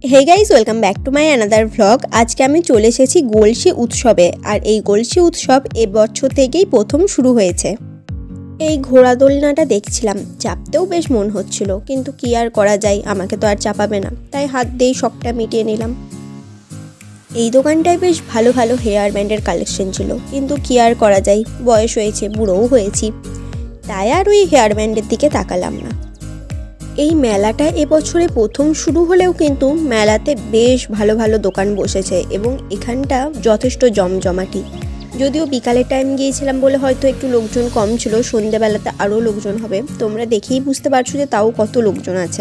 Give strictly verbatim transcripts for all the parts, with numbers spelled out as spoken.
Hey guys welcome back to my another vlog. आज के आमी चले एसेছি গলসি उत्सवे और এই গলসি उत्सव এই বছর থেকেই প্রথম শুরু হয়েছে। এই ঘোড়া দোলনাটা দেখছিলাম, চাপতেও বেশ মন হচ্ছিল, কিন্তু কি আর করা যায়, আমাকে তো আর চাপাবে না, তাই হাত দিয়ে শখটা মিটিয়ে নিলাম। এই দোকানটায় বেশ ভালো ভালো হেয়ার ব্যান্ডের কালেকশন ছিল, কিন্তু কি আর করা যায়, বয়স হয়েছে, বুড়োও হয়েছি, তাই আর ওই হেয়ার ব্যান্ডের দিকে তাকালাম না। এই মেলাটা এবছরে প্রথম শুরু হলেও কিন্তু মেলাতে বেশ ভালো ভালো দোকান বসেছে এবং এখানটা যথেষ্ট জমজমাটি। যদিও বিকালের টাইম গিয়েছিলাম বলে হয়তো একটু লোকজন কম ছিল, সন্ধ্যেবেলাতে আরও লোকজন হবে, তোমরা দেখেই বুঝতে পারছো যে তাও কত লোকজন আছে।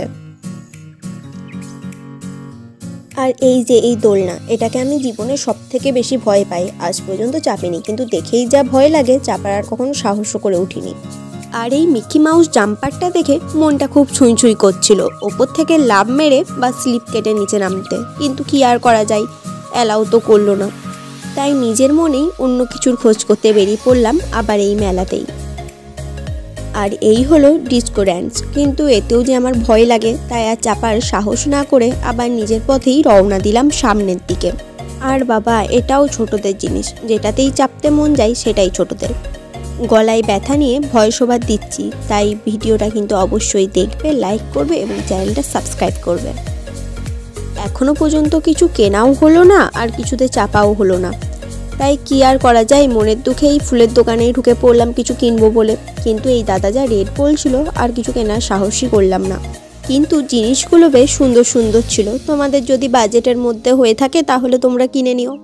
আর এই যে এই দোলনা, এটাকে আমি জীবনে সব থেকে বেশি ভয় পাই, আজ পর্যন্ত চাপিনি, কিন্তু দেখেই যা ভয় লাগে চাপার আর কখনো সাহসও করে উঠিনি। আর এই মিকি মাউস জাম্পারটা দেখে মনটা খুব ছুঁই ছুঁই করছিল, ওপর থেকে লাভ মেরে বা স্লিপ কেটে নিচে নামতে, কিন্তু কি আর করা যায়, অ্যালাউ তো করলো না, তাই নিজের মনেই অন্য কিছুর খোঁজ করতে বেরিয়ে পড়লাম আবার এই মেলাতেই। আর এই হলো ডিস্কো ড্যান্স, কিন্তু এতেও যে আমার ভয় লাগে, তাই আর চাপার সাহস না করে আবার নিজের পথেই রওনা দিলাম সামনের দিকে। আর বাবা, এটাও ছোটদের জিনিস, যেটাতেই চাপতে মন যায় সেটাই ছোটদের। গলায় ব্যথা নিয়ে ভয়েস ওভার দিচ্ছি, তাই ভিডিওটা কিন্তু অবশ্যই দেখবে, লাইক করবে এবং চ্যানেলটা সাবস্ক্রাইব করবে। এখনো পর্যন্ত কিছু কেনাও হলো না আর কিছুতে চাপাও হলো না, তাই কি আর করা যায়, মনের দুঃখে এই ফুলের দোকানেই ঢুকে পড়লাম কিছু কিনবো বলে, কিন্তু এই দাদা যা রেট বলছিল আর কিছু কেনার সাহসই করলাম না। কিন্তু জিনিসগুলো বেশ সুন্দর সুন্দর ছিল, তোমাদের যদি বাজেটের মধ্যে হয়ে থাকে তাহলে তোমরা কিনে নিও।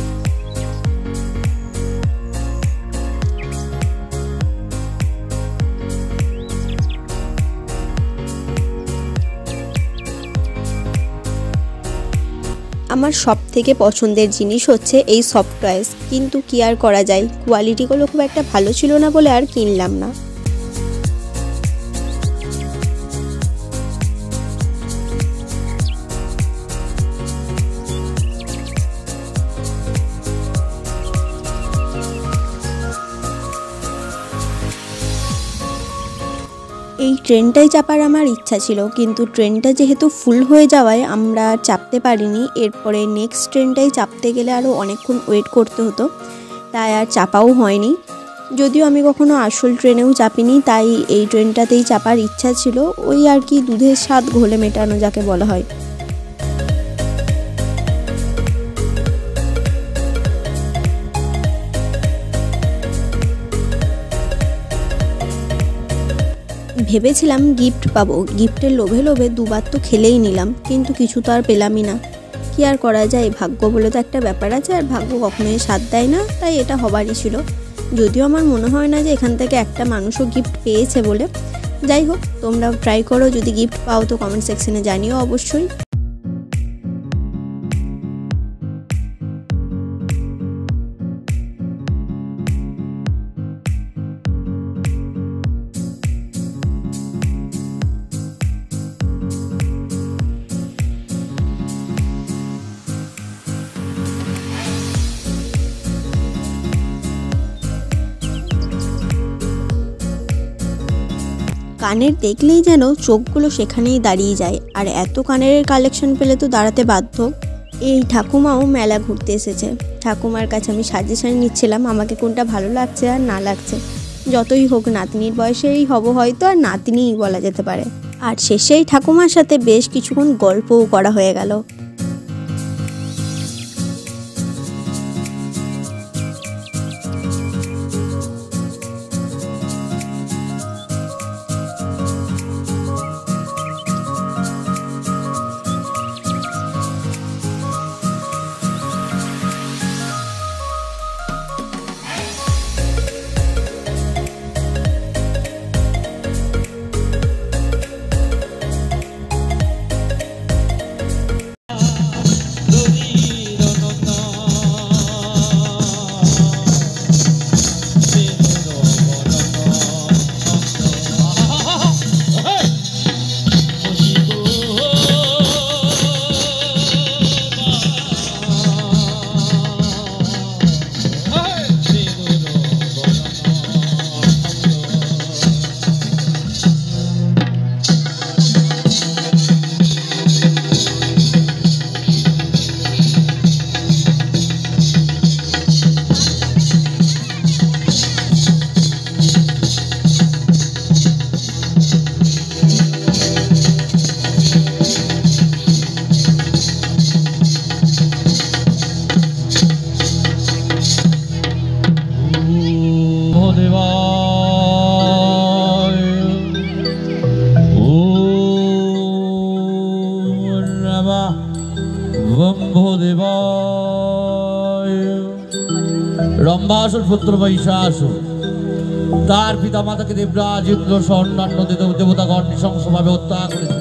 আমার সব থেকে পছন্দের জিনিস হচ্ছে এই সফট টয়েস, কিন্তু কি আর করা যায়, কোয়ালিটিগুলো খুব একটা ভালো ছিল না বলে আর কিনলাম না। এই ট্রেনটাই চাপার আমার ইচ্ছা ছিল, কিন্তু ট্রেনটা যেহেতু ফুল হয়ে যাওয়ায় আমরা চাপতে পারিনি। এরপরে নেক্সট ট্রেনটাই চাপতে গেলে আরও অনেকক্ষণ ওয়েট করতে হতো, তাই আর চাপাও হয়নি। যদিও আমি কখনো আসল ট্রেনেও চাপিনি, তাই এই ট্রেনটাতেই চাপার ইচ্ছা ছিল, ওই আর কি দুধের স্বাদ ঘোলে মেটানো যাকে বলা হয়। ভেবেছিলাম গিফট পাবো, গিফটের লোভে লোভে দুবার তো খেলেই নিলাম, কিন্তু কিছু তো আর পেলামই না। কি আর করা যায়, ভাগ্য বলে তো একটা ব্যাপার আছে, আর ভাগ্য কখনোই সাথ দেয় না, তাই এটা হবারই ছিল। যদিও আমার মনে হয় না যে এখান থেকে একটা মানুষও গিফট পেয়েছে বলে। যাই হোক, তোমরাও ট্রাই করো, যদি গিফট পাও তো কমেন্ট সেকশনে জানিও অবশ্যই। কানের দেখলেই যেন চোখগুলো সেখানেই দাঁড়িয়ে যায়, আর এত কানের কালেকশন পেলে তো দাঁড়াতে বাধ্য। এই ঠাকুমাও মেলা ঘুরতে এসেছে, ঠাকুমার কাছে আমি সাজেশন নিচ্ছিলাম আমাকে কোনটা ভালো লাগছে আর না লাগছে। যতই হোক নাতনির বয়সেই হব হয়তো, আর নাতনিই বলা যেতে পারে। আর শেষেই ঠাকুমার সাথে বেশ কিছুক্ষণ গল্পও করা হয়ে গেল। রম্ভাসুর পুত্র মহিষাসুর তার পিতা মাতাকে দেবরাজ ইন্দ্র সহ অন্যান্য দেবতাগণ নৃশংসভাবে হত্যা করেছে।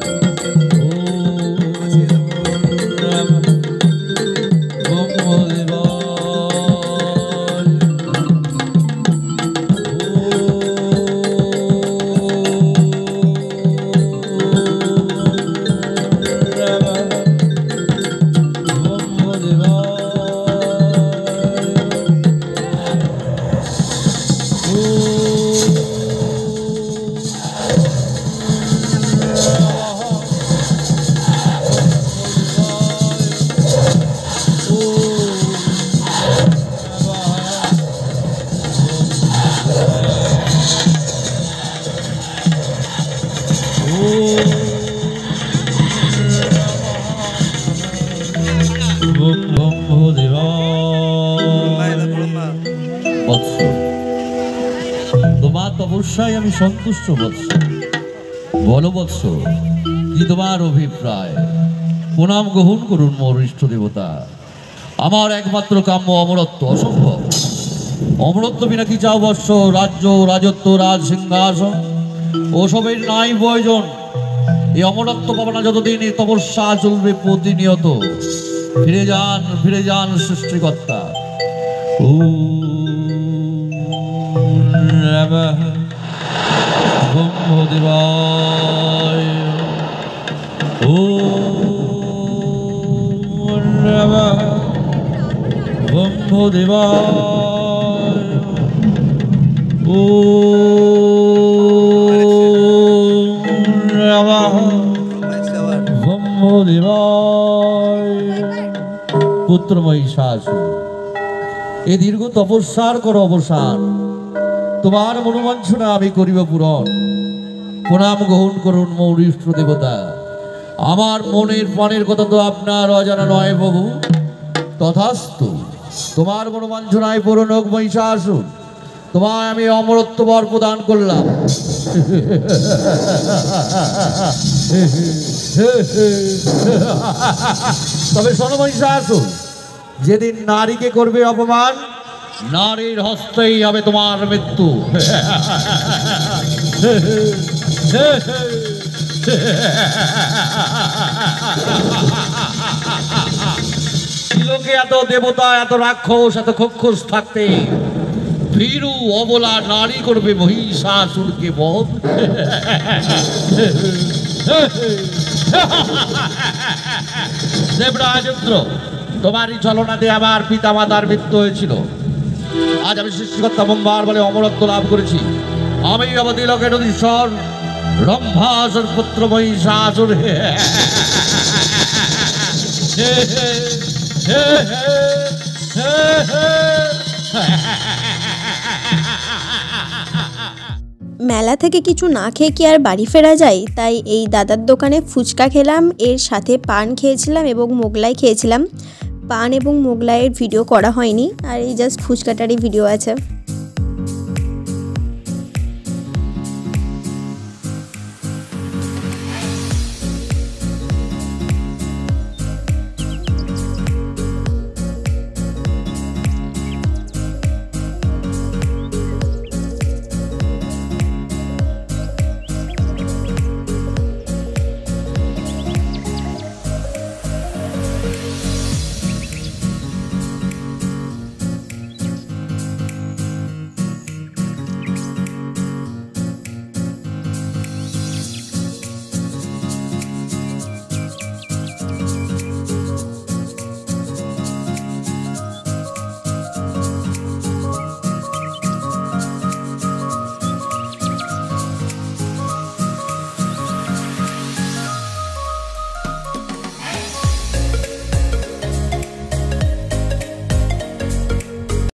তোমার তপস্যায় আমি সন্তুষ্ট বৎস। বলো বৎস, কি তোমার অভিপ্রায়? প্রণাম গ্রহণ করুন মোর ইষ্ট দেবতা। আমার একমাত্র কাম্য অমরত্ব। অসম্ভব। অমরত্ব বিনা কি চাও বৎস? রাজ্য, রাজত্ব, রাজ সিংহাসন ওসবের নাই প্রয়োজন। এই অমরত্ব পাবে না যতদিন এই তপস্যা চলবে প্রতিনিয়ত। ফিরে যান, ফিরে যান সৃষ্টিকর্তা। ও ব্রহ্মদেবায়, ও ব্রহ্মদেবায়, ও ব্রহ্মদেবায়। পুত্র মহিষাসুর, এ দীর্ঘ তপস্যার করো অবসান। তোমার মনোবাঞ্ছনা আমি করিব পূরণ। প্রণাম গ্রহণ করুন মোর ইষ্ট দেবতা। আমার মনের প্রাণের কথা তো আপনার অজানা নয় প্রভু। তথাস্তু, তোমার মনোবাঞ্ছনায় পূরণ হোক মহিষাসুর। তোমায় আমি অমরত্ব বর প্রদান করলাম। তবে শোনো মহিষাসুর, যেদিন নারীকে করবে অপমান, নারীর হস্তেই হবে তোমার মৃত্যু। লোকে এত দেবতা, এত রাক্ষস, এত খক্ষস থাকতে ভীরু অবলা নারী করবে মহিষাসুরকে বধ। দেবরাজ ইন্দ্র, তোমারই ছলনাতে আমার পিতা মাতার মৃত্যু হয়েছিল। আজ আমি সৃষ্টিকর্তা ব্রহ্মার বলে অমরত্ব লাভ করেছি। আমি অবতিলকের অধীশ্বর রম্ভাসুর পুত্র মহিষাসুর। মেলা থেকে কিছু না খেয়ে কি আর বাড়ি ফেরা যায়? তাই এই দাদার দোকানে ফুচকা খেলাম, এর সাথে পান খেয়েছিলাম এবং মোগলাই খেয়েছিলাম। পান এবং মোগলাইয়ের ভিডিও করা হয়নি, আর এই জাস্ট ফুচকাটারই ভিডিও আছে।